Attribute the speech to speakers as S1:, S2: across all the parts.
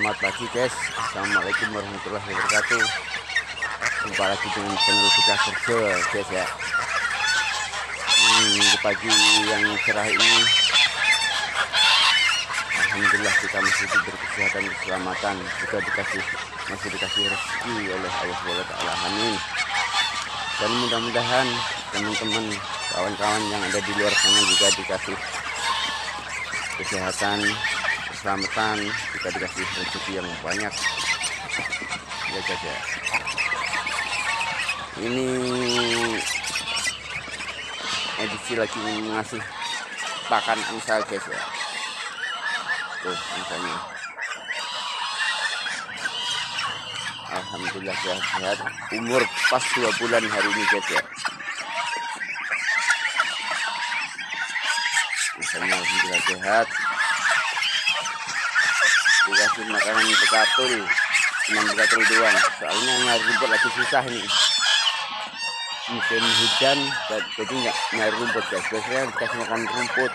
S1: Selamat pagi guys, assalamualaikum warahmatullahi wabarakatuh. Jumpa lagi dengan channel kita kerja guys ya. Di pagi yang cerah ini, alhamdulillah kita masih diberi kesehatan, keselamatan, juga masih dikasih rezeki oleh Allah Subhanahu wa Ta'ala. Amin. Dan mudah-mudahan teman-teman, kawan-kawan yang ada di luar sana juga dikasih kesehatan, keselamatan, kita dikasih rezeki yang banyak ya guys ya. Ini edisi lagi ngasih pakan angsa guys ya. Tuh angsanya, alhamdulillah sehat-sehat, umur pas 2 bulan hari ini guys ya. Angsanya alhamdulillah sehat, dikasih makanan bekatul, cuma bekatul doang, soalnya nyari rumput lagi susah nih, musim hujan jadi nggak nyari rumput guys. Biasanya dikasih makan rumput.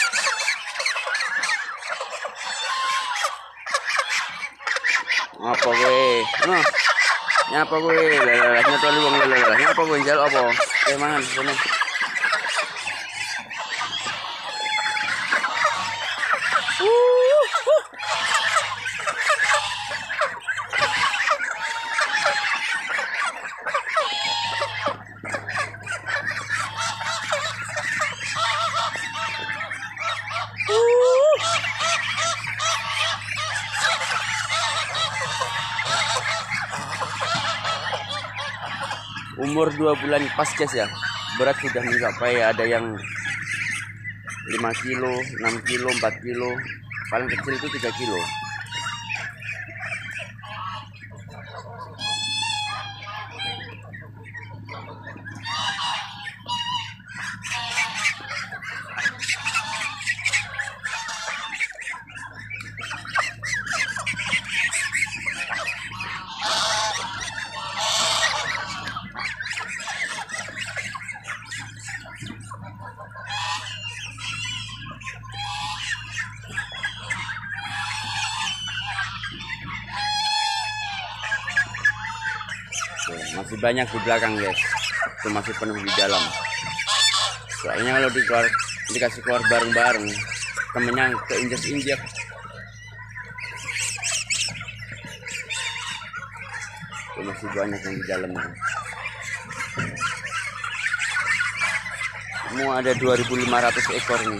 S1: Apa gue noh nyapa gue lalahnya tuh luang lalah nyapa gue jal apa mangan sana. Umur 2 bulan pas guys ya. Berat sudah mencapai, ada yang 5 kilo, 6 kilo, 4 kilo, paling kecil itu 3 kilo. Masih banyak di belakang guys, itu masih penuh di dalam. Soalnya kalau dikasih keluar bareng-bareng, temennya keinjak-injak. Itu masih banyak yang di dalam. Semua ada 2.500 ekor nih.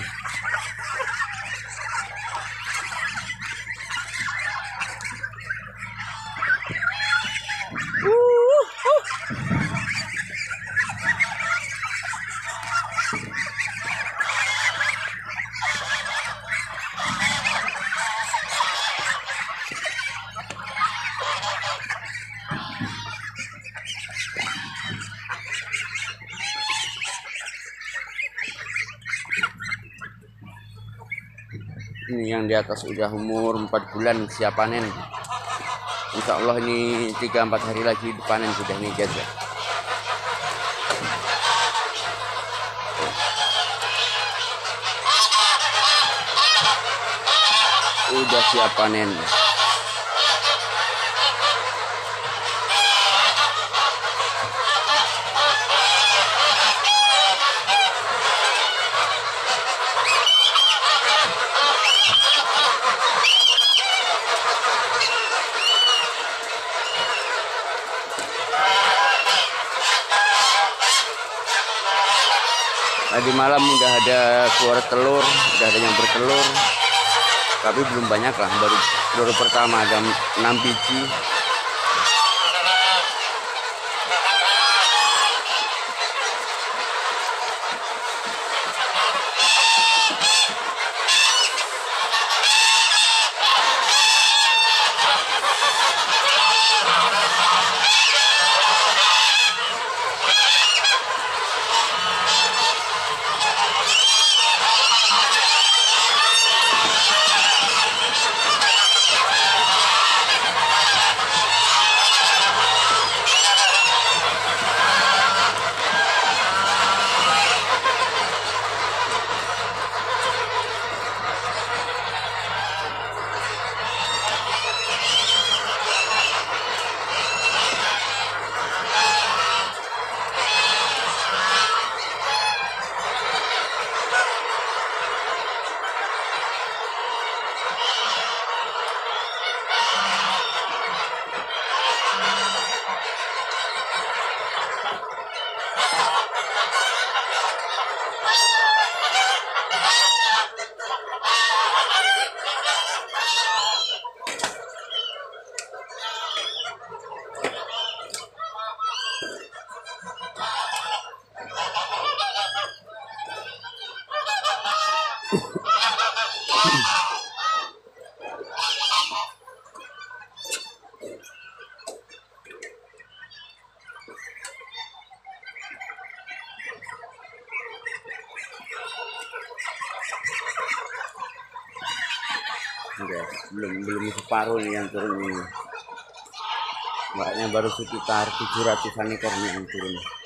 S1: Ini yang di atas udah umur 4 bulan siap panen. Insya Allah ini 3-4 hari lagi dipanen sudah nih guys ya. Udah siap panen. Tadi malam udah ada keluar telur, udah ada yang bertelur, tapi belum banyak lah, baru pertama ada 6 biji. Guys, belum separuh nih yang turun ini. Mbaknya baru sekitar 700-an ekor nih yang turun.